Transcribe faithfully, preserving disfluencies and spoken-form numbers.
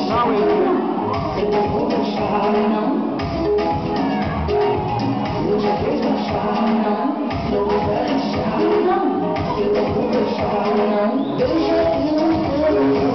Não, hein? Eu não vou deixar, não. Eu já fiz baixar, não. Não vou deixar, não. Eu não vou deixar, não. Deixa que não quero.